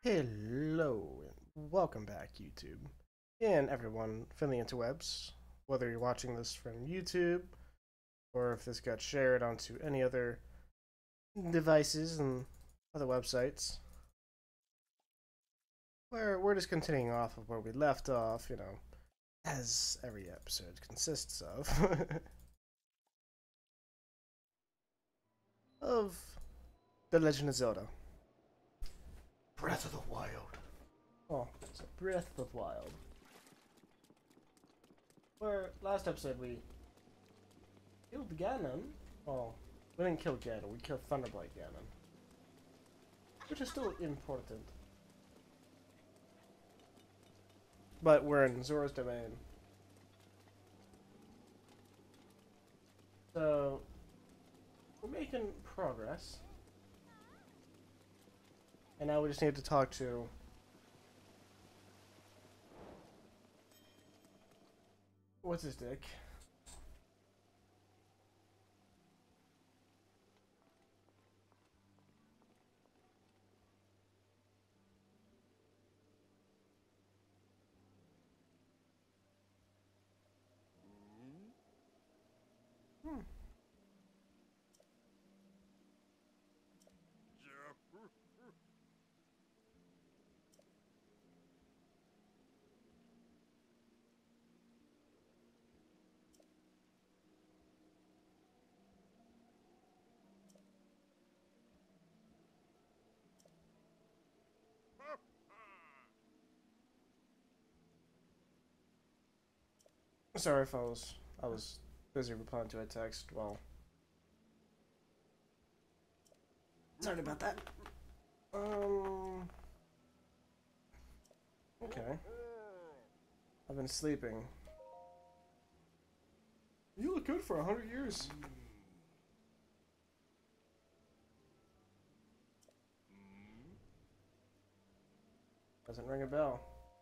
Hello, and welcome back, YouTube, and everyone from the interwebs. Whether you're watching this from YouTube or if this got shared onto any other devices and other websites, where we're just continuing off of where we left off, as every episode consists of, of The Legend of Zelda. Breath of the Wild. Oh, so Breath of the Wild. Where last episode we killed Ganon. Well, we didn't kill Ganon, we killed Thunderblight Ganon. Which is still important. But we're in Zora's domain. So, we're making progress. And now we just need to talk to... What's his dick? Hmm. Sorry if I was busy replying to a text. Well, sorry about that. Okay. I've been sleeping. You look good for 100 years. Doesn't ring a bell.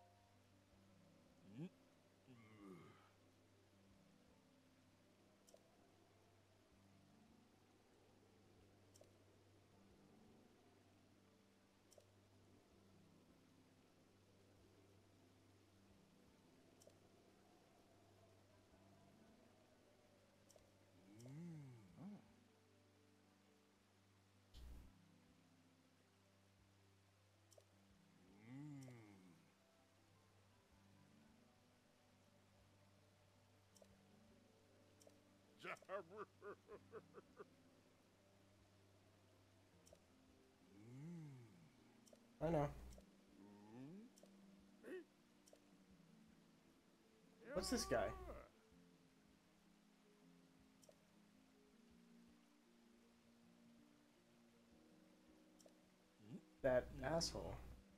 I know. What's this guy? That asshole.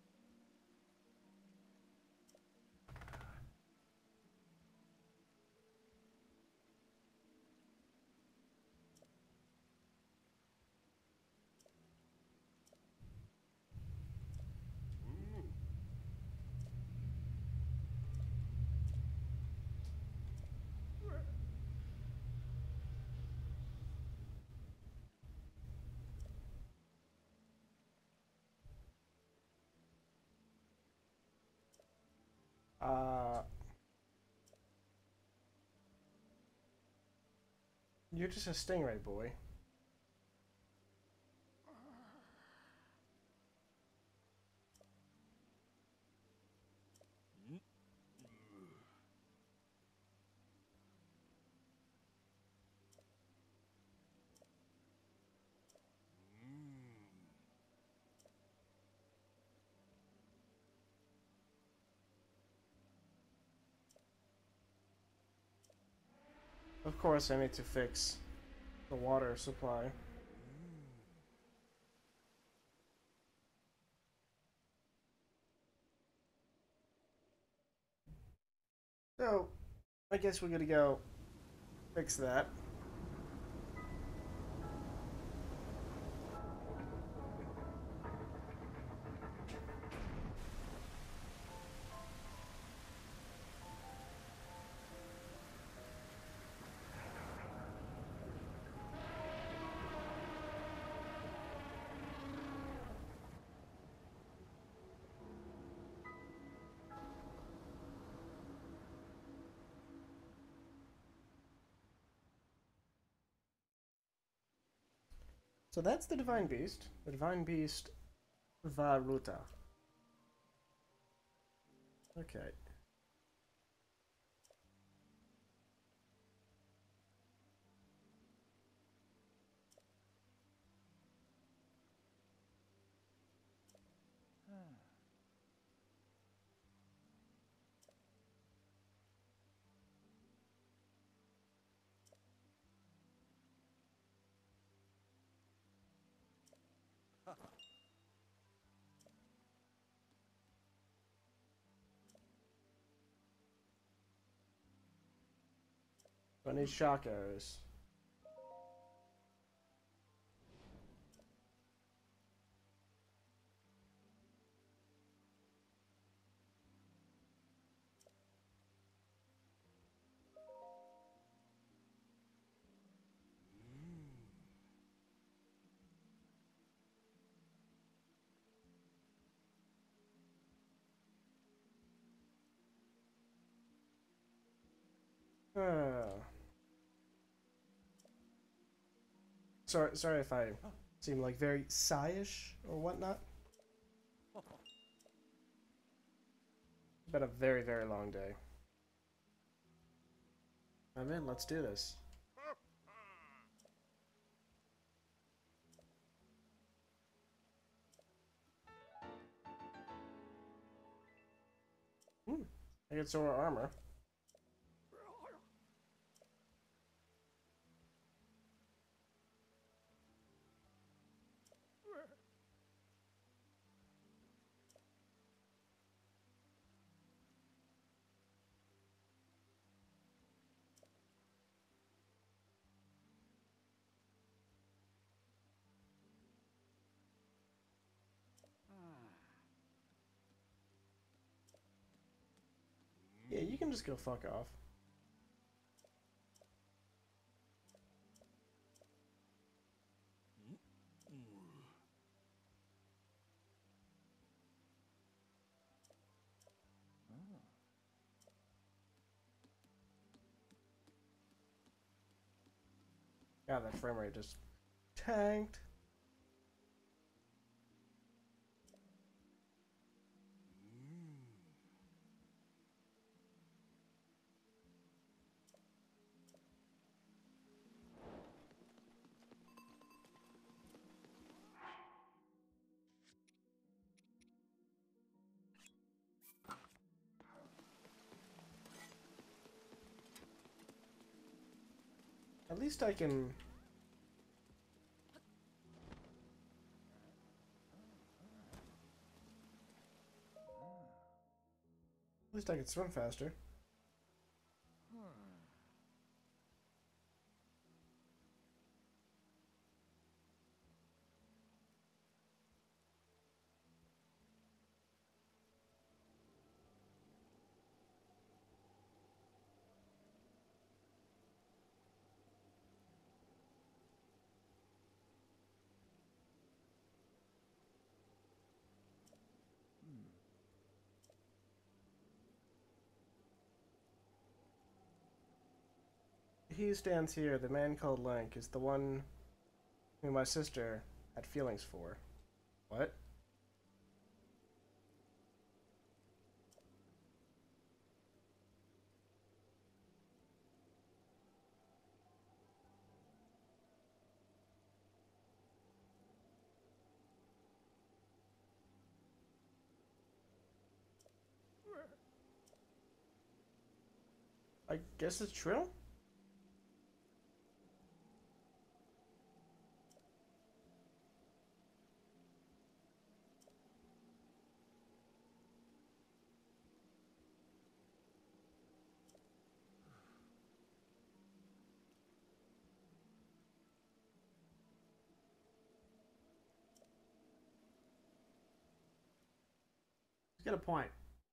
Uh, you're just a stingray boy. Of course, I need to fix the water supply. So, I guess we're gonna go fix that. So that's the Divine Beast. The Divine Beast Varuta. Okay. I need shock arrows. Uh, sorry if I seem like very sigh-ish or whatnot. It's been a very, very long day. I'm in, let's do this. I get Zora armor. Yeah, you can just go fuck off. God, that frame rate just tanked. At least I can... At least I can swim faster. He who stands here, the man called Link, is the one who my sister had feelings for. What? I guess it's true? He's got a point.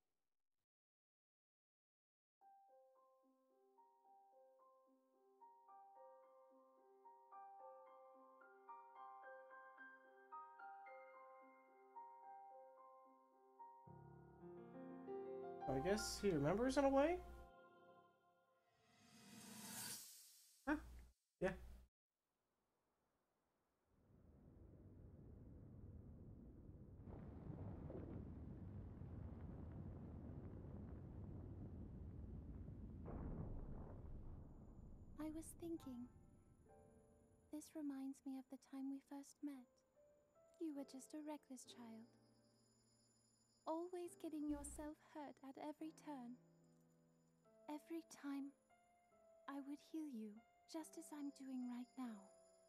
I guess he remembers in a way? Huh? Yeah. I was thinking, this reminds me of the time we first met. You were just a reckless child, always getting yourself hurt at every turn. Every time, I would heal you, just as I'm doing right now.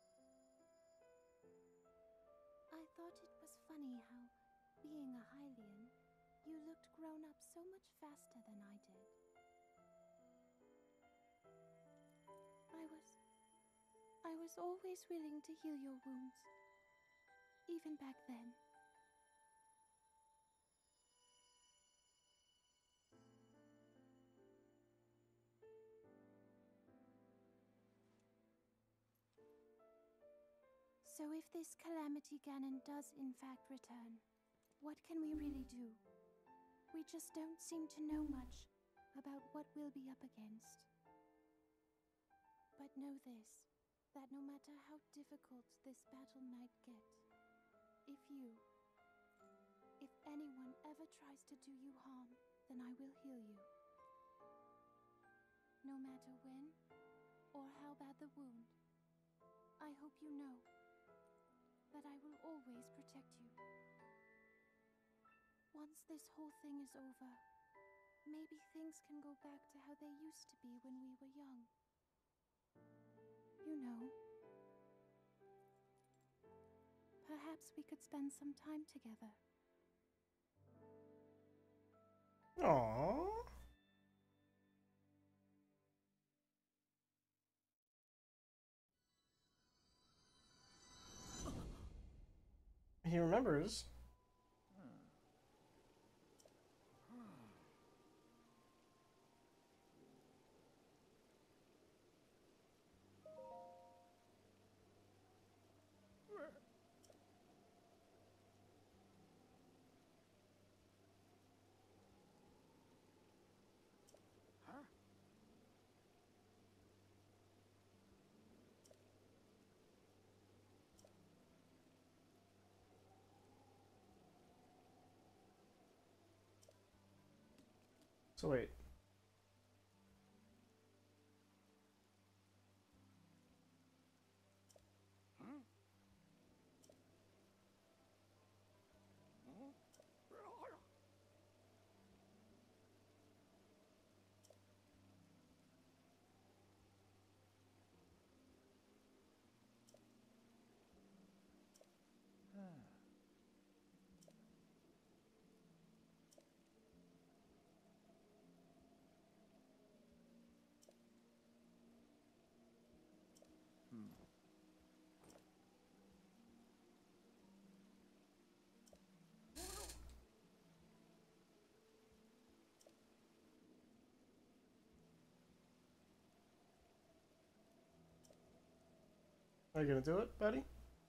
I thought it was funny how, being a Hylian, you looked grown up so much faster than I did. I was always willing to heal your wounds, even back then. So if this Calamity Ganon does in fact return, what can we really do? We just don't seem to know much about what we'll be up against. But know this, that no matter how difficult this battle might get, if anyone ever tries to do you harm, then I will heal you. No matter when or how bad the wound, I hope you know that I will always protect you. Once this whole thing is over, maybe things can go back to how they used to be when we were young. You know, perhaps we could spend some time together. Aww. He remembers. So wait. Are you gonna do it, buddy?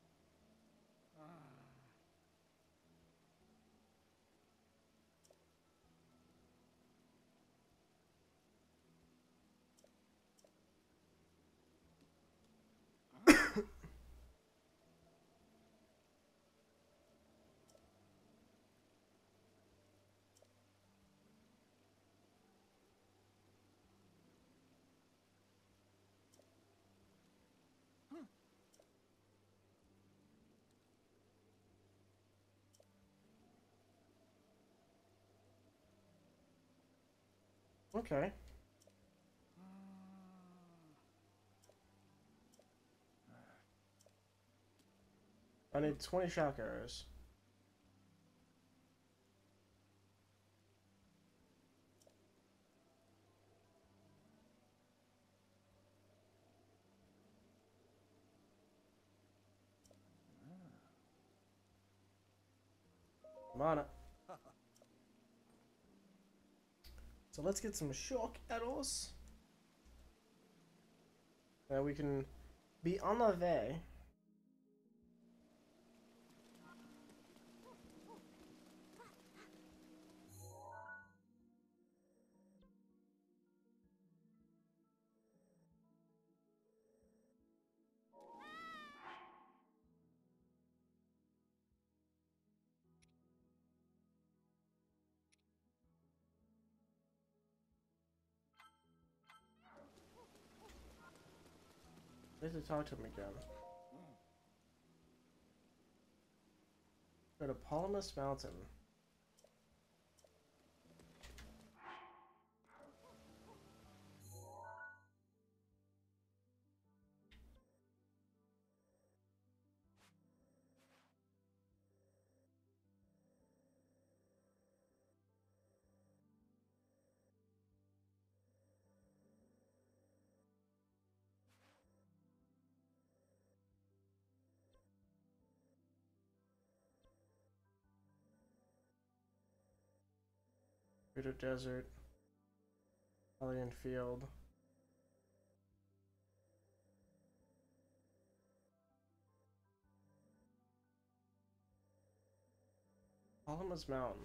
Okay. I need 20 shock arrows. Mana. So let's get some shock arrows. Now we can be on the way. I need to talk to him again. Go to Polymus Mountain. Bitter Desert. Alien Field. Polymus Mountain.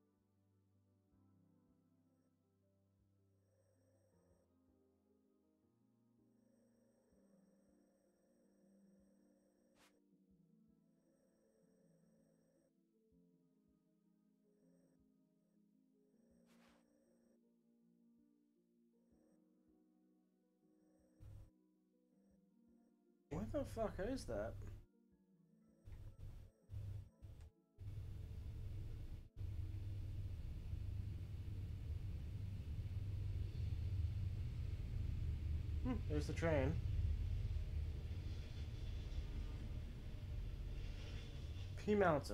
What the fuck is that? There's the train. P Mountain.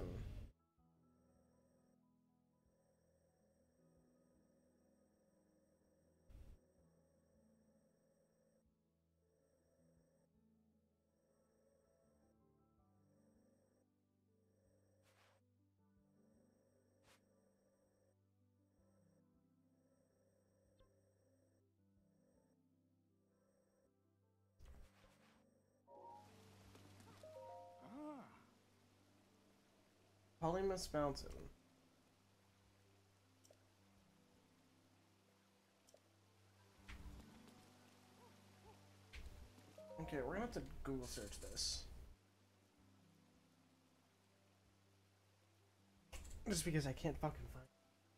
Polymus Mountain. Okay, we're gonna have to Google search this. Just because I can't fucking find.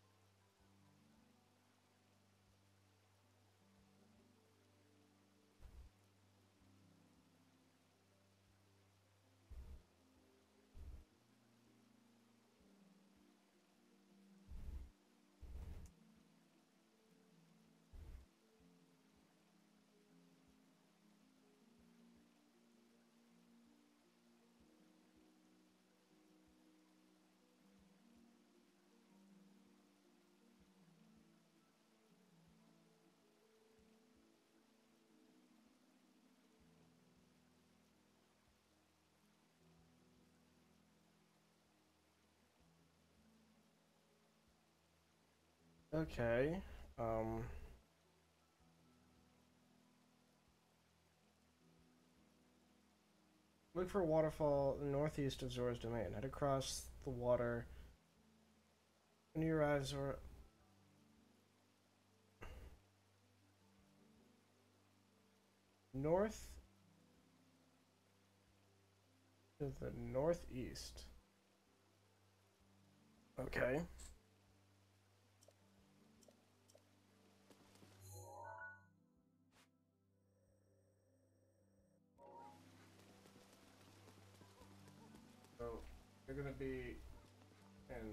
Okay. Look for a waterfall northeast of Zora's domain. Head across the water. When you arrive, Zora. North to the northeast. Okay. So they're gonna be in.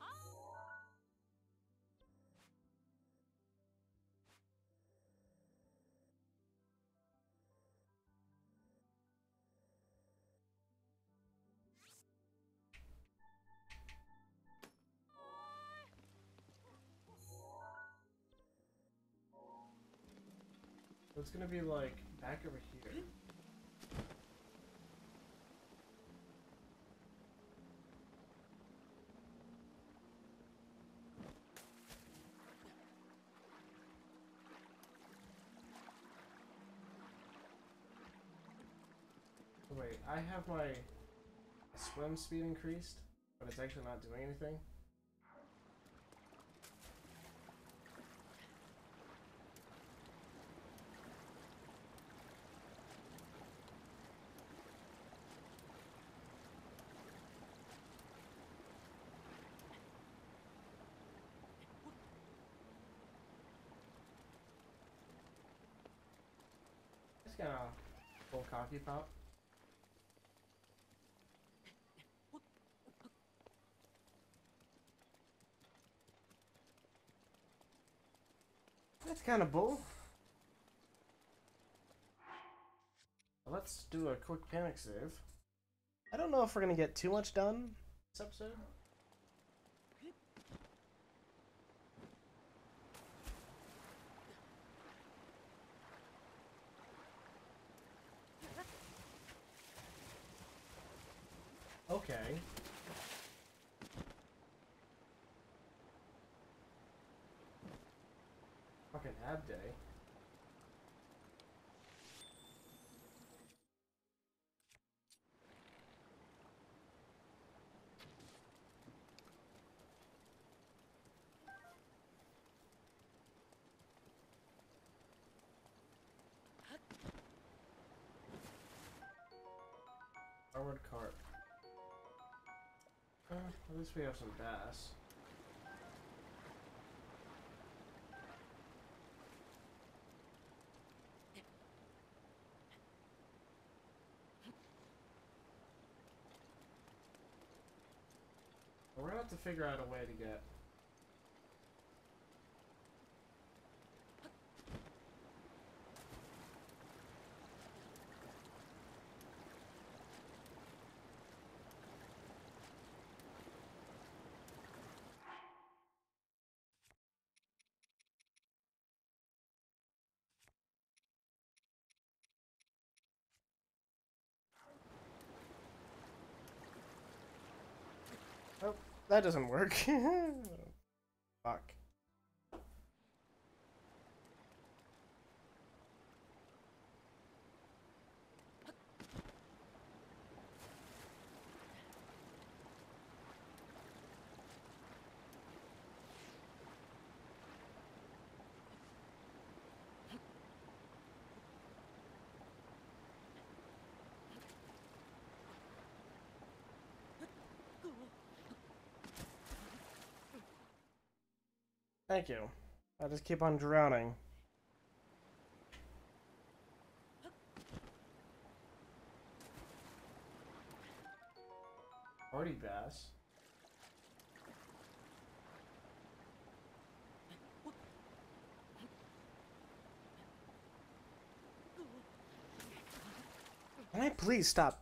So it's gonna be like back over here. Wait, I have my swim speed increased, but it's actually not doing anything. It's gonna Full cocky pop. That's kind of bull. Let's do a quick panic save. I don't know if we're gonna get too much done this episode. Okay. Fucking ab day. Forward cart. At least we have some bass. We're gonna have to figure out a way to get. Oh, that doesn't work. Fuck. Thank you. I just keep on drowning. Party bass. Can I please stop?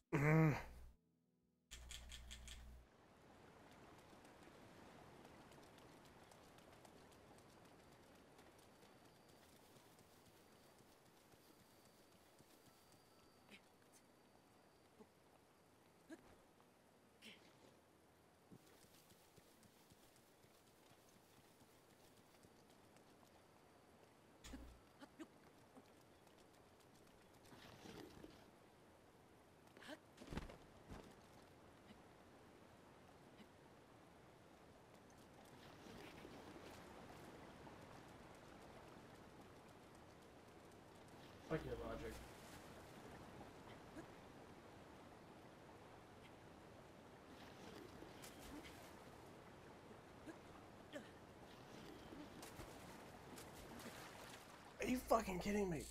Fuck your logic. Are you fucking kidding me?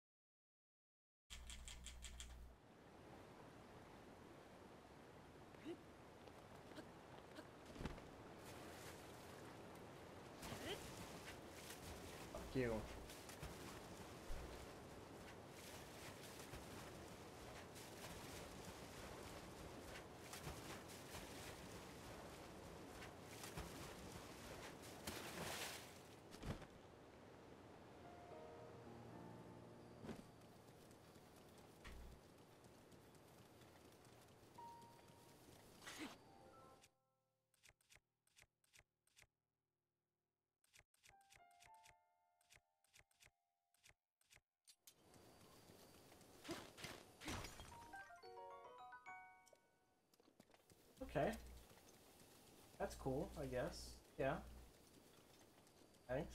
Fuck you. Okay. That's cool, I guess. Yeah. Thanks.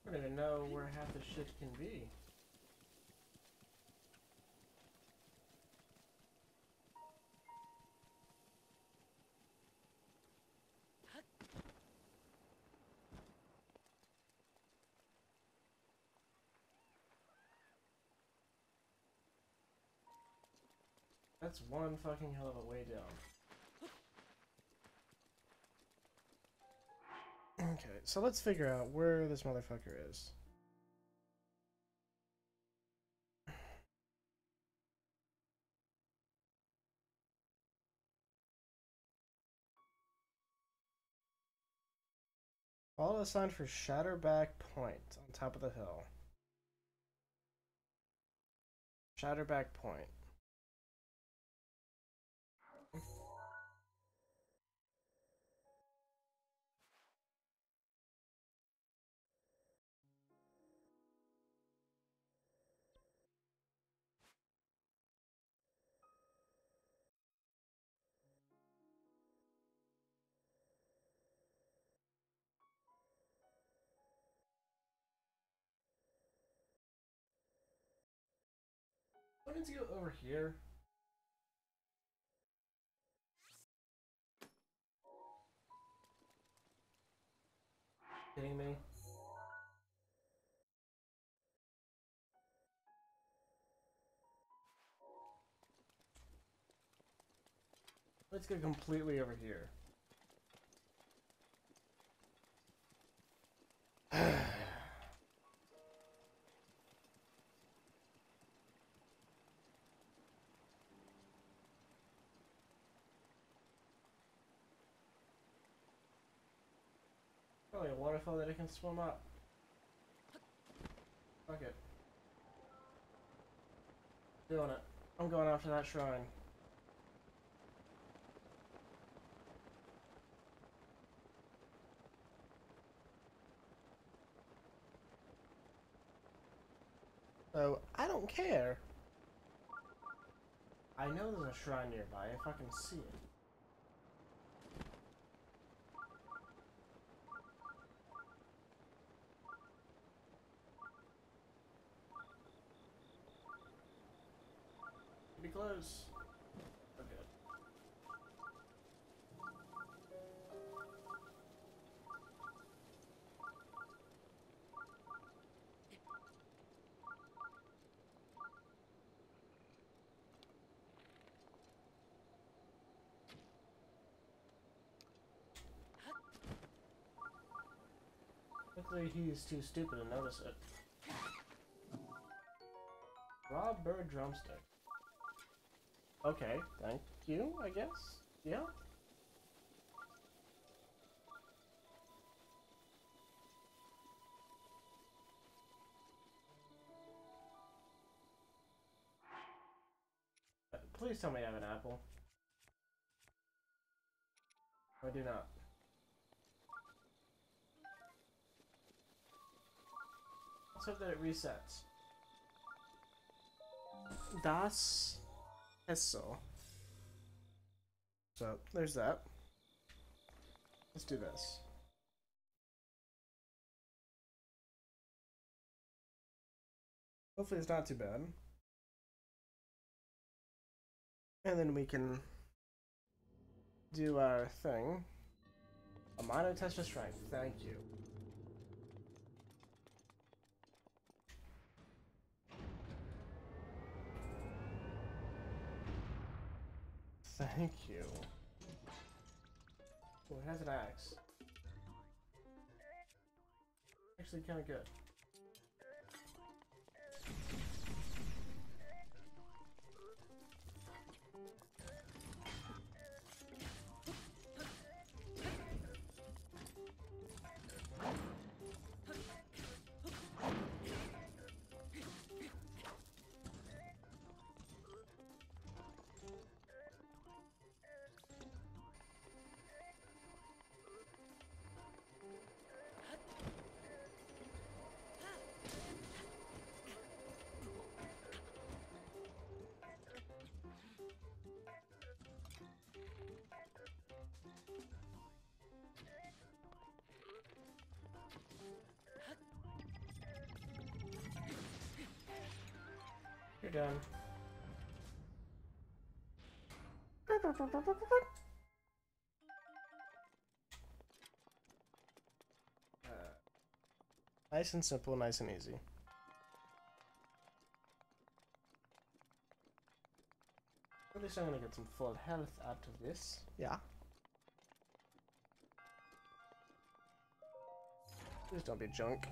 I don't even know where half the shit can be. That's one fucking hell of a way down. Okay, so let's figure out where this motherfucker is. Follow the sign for Shatterback Point on top of the hill. Shatterback Point. I need to go over here. Kidding me? Let's go completely over here. Probably a waterfall that I can swim up. Fuck it. Doing it. I'm going after that shrine. So, I don't care. I know there's a shrine nearby if I can see it. Be close. We're good. Hopefully he's too stupid to notice it. Raw bird drumstick. Okay, thank you, I guess? Yeah? Please tell me I have an apple. I do not. Let's hope that it resets. Das Esso. So, there's that. Let's do this. Hopefully it's not too bad. And then we can do our thing. A minor test of strength. Thank you. Thank you. Oh, it has an axe. Actually, kind of good. gun. Nice and simple, nice and easy. At least I'm gonna get some full health out of this. Yeah. Please don't be junk.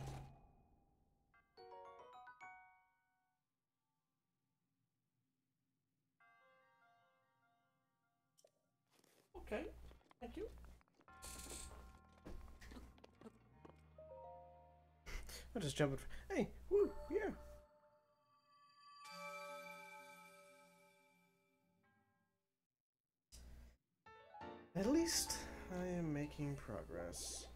Okay, thank you. I'll just jump in. Hey, woo, yeah. At least I am making progress.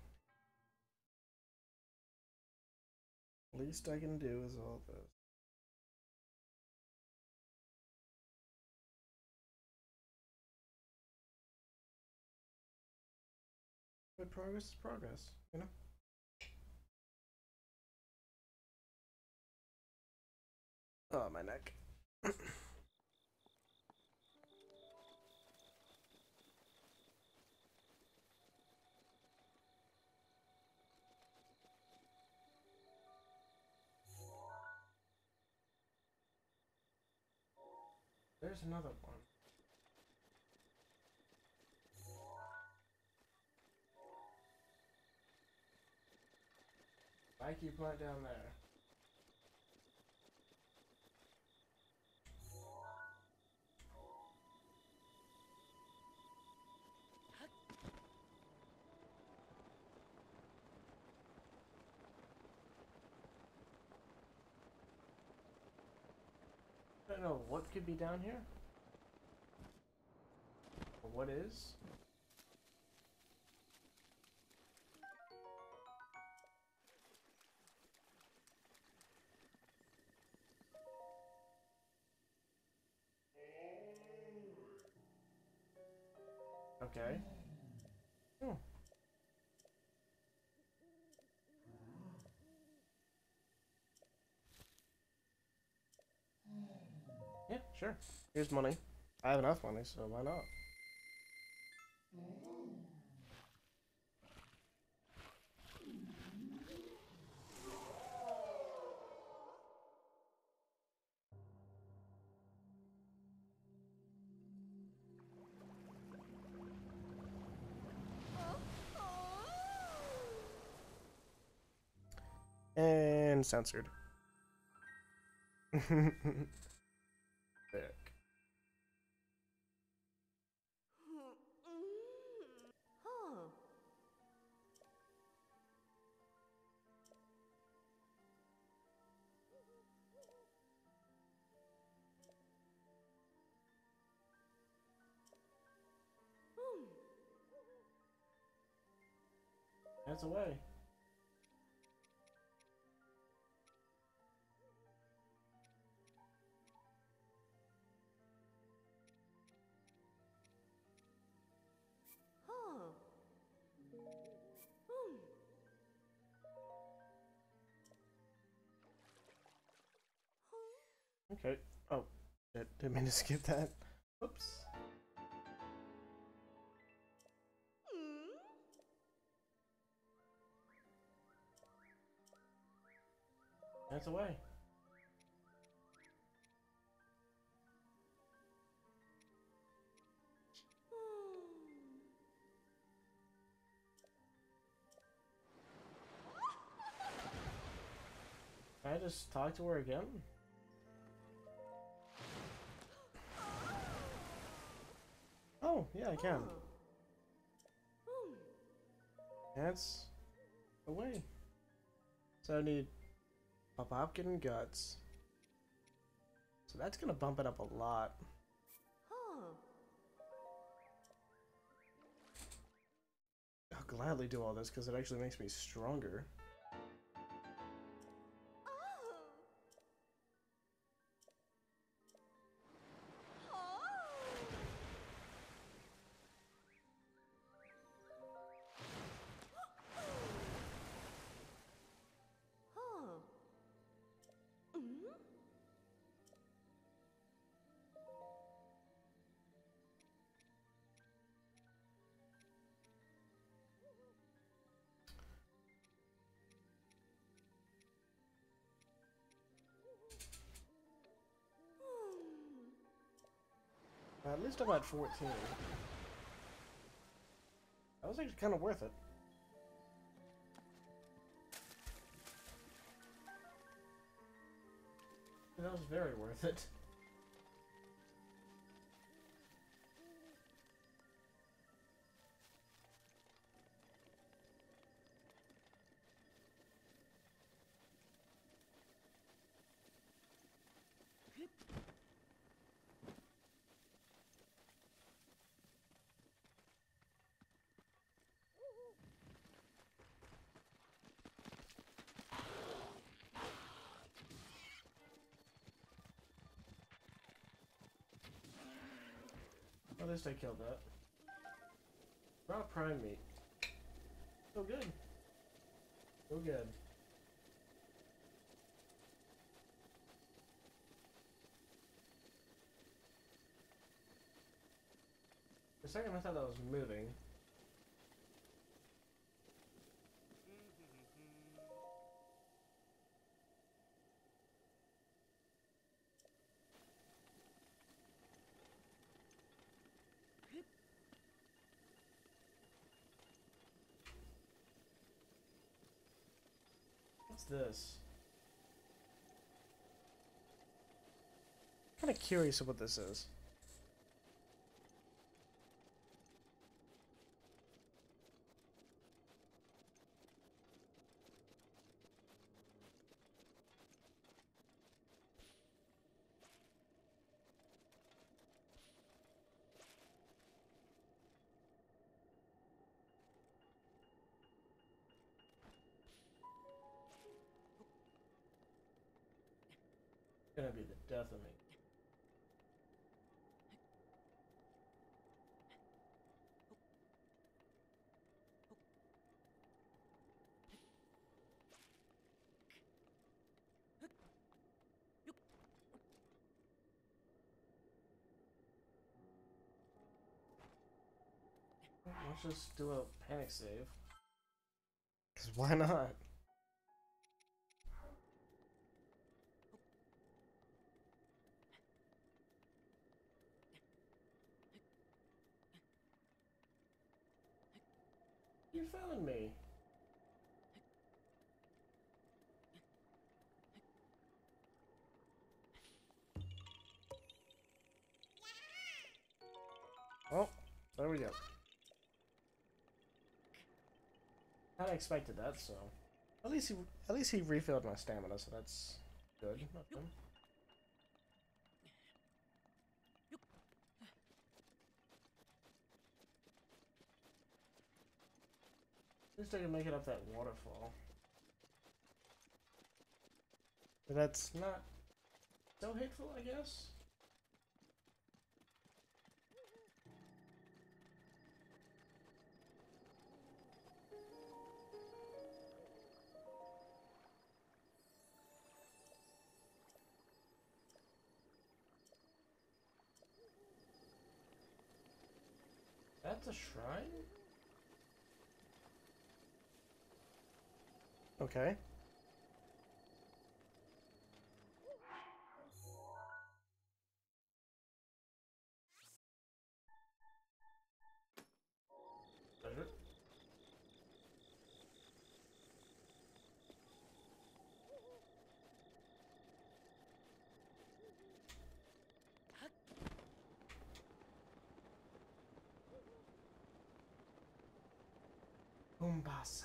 Least I can do is all this. But progress is progress, you know? Oh, my neck. There's another one. Spiky plant down there. I don't know what could be down here. Or what is? Okay. Hmm. Yeah, sure. Here's money. I have enough money, so why not? And censored. Thick. That's away. Okay. Oh, shit. Didn't mean to skip that. Oops. That's away. Can I just talk to her again? Oh, yeah, I can. That's away. So I need a Popkin and Guts. So that's gonna bump it up a lot. I'll gladly do all this because it actually makes me stronger. At least I'm at 14. That was actually kind of worth it. That was very worth it. At least I killed that. Raw prime meat. So good. So good. For a second I thought that was moving. What's this? I'm kind of curious of what this is. It's gonna be the death of me. Let's just do a panic save. Cause why not? You found me. Oh, there we go. Kinda expected that, so at least he refilled my stamina, so that's good. Not good. At least I can make it up that waterfall. But that's not so hateful, I guess. That's a shrine? Okay. Pleasure. Umbasa.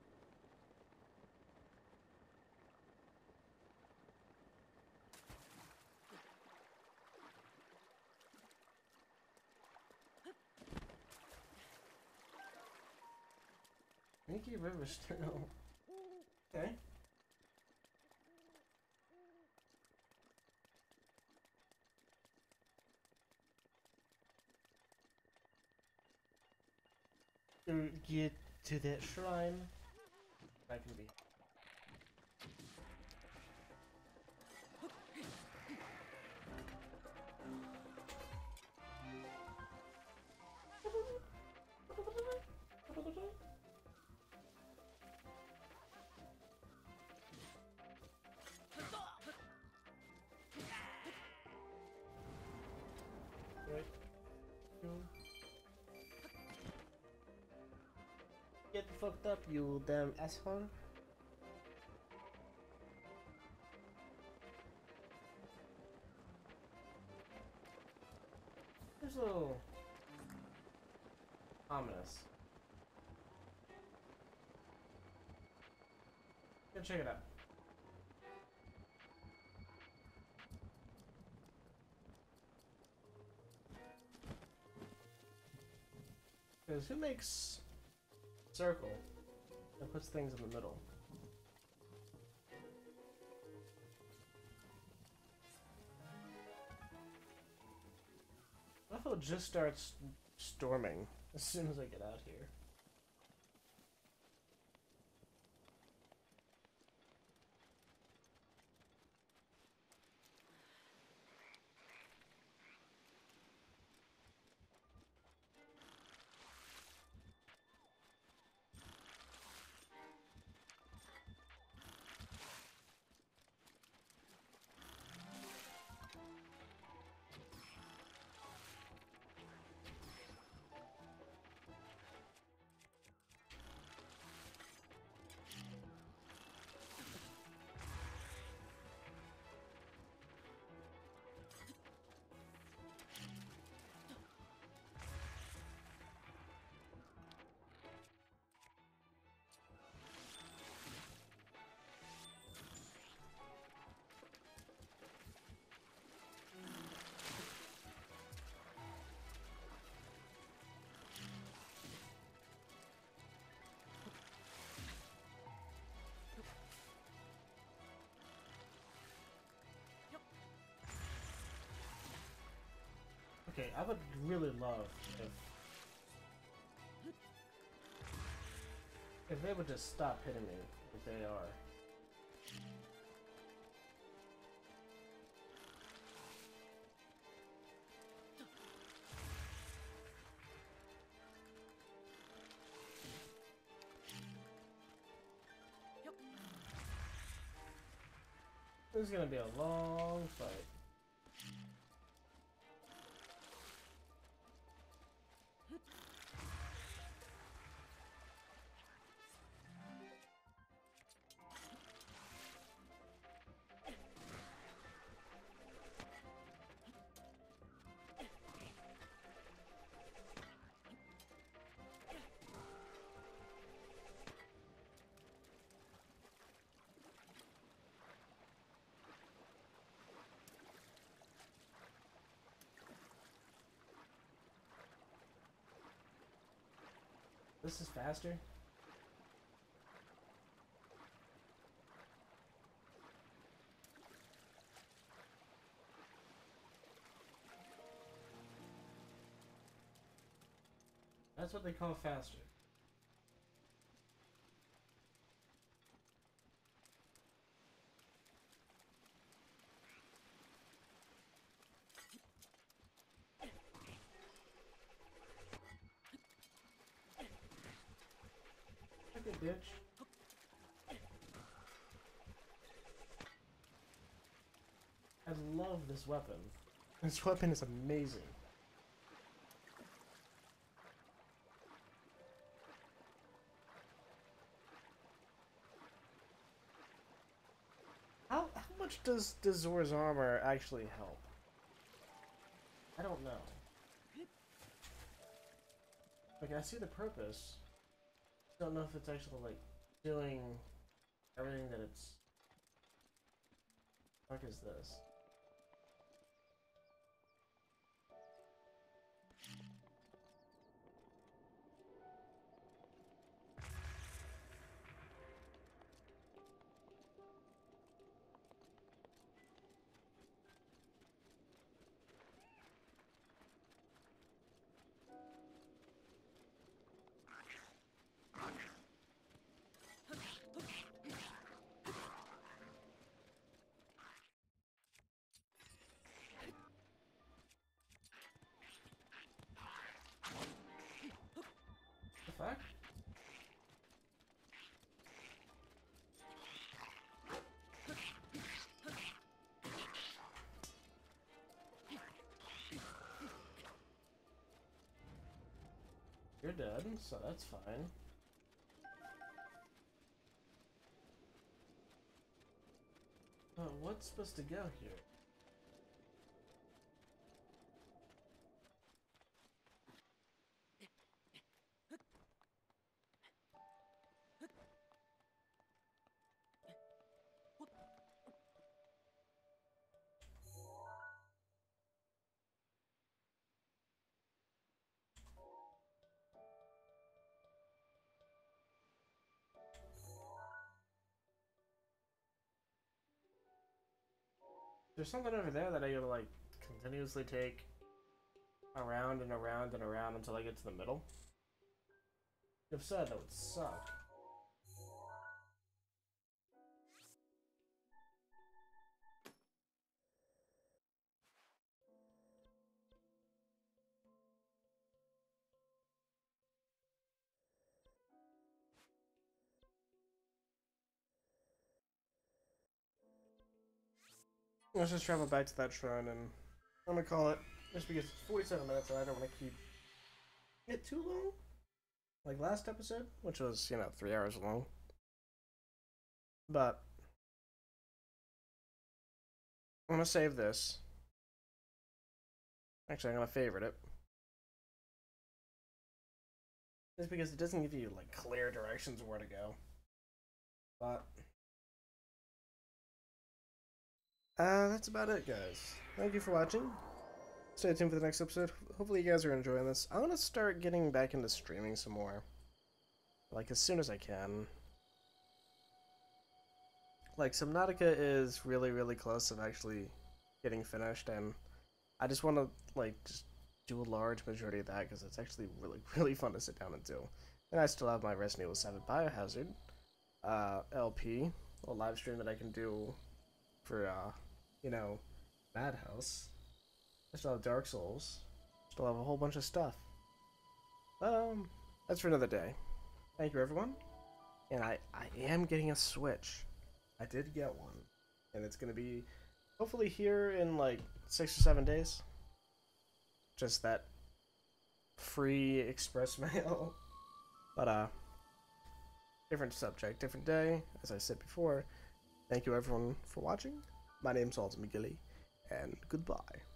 Minky River still. Okay. To get to that shrine, I can be. Right. Get fucked up, you damn asshole. There's a little ominous. Go check it out. Because who makes circle and puts things in the middle? I thought it just starts storming as soon as I get out here. Okay, I would really love if they would just stop hitting me if they are. This is gonna be a long fight. This is faster? That's what they call faster. Okay, bitch. I love this weapon. This weapon is amazing. How much does Zor's armor actually help? I don't know. Like, I see the purpose. Don't know if it's actually, like, doing everything that it's... What the fuck is this? You're dead, so that's fine. What's supposed to go here? There's something over there that I gotta like continuously take around and around and around until I get to the middle. If so, that would suck. Let's just travel back to that shrine, and I'm gonna call it just because it's 47 minutes and I don't want to keep it too long. Like last episode, which was, 3 hours long. But I'm gonna save this. Actually, I'm gonna favorite it. Just because it doesn't give you like clear directions of where to go. But that's about it, guys. Thank you for watching. Stay tuned for the next episode. Hopefully you guys are enjoying this. I want to start getting back into streaming some more. Like, as soon as I can. Like, Subnautica is really, really close of actually getting finished, and I just want to, like, just do a large majority of that, because it's actually really, really fun to sit down and do. And I still have my Resident Evil 7 Biohazard LP, a live stream that I can do for, Madhouse. I still have Dark Souls. Still have a whole bunch of stuff. That's for another day. Thank you, everyone. And I am getting a Switch. I did get one. And it's going to be hopefully here in like 6 or 7 days. Just that free express mail. But, different subject, different day. As I said before, thank you everyone for watching. My name's Alton McGilly, and goodbye.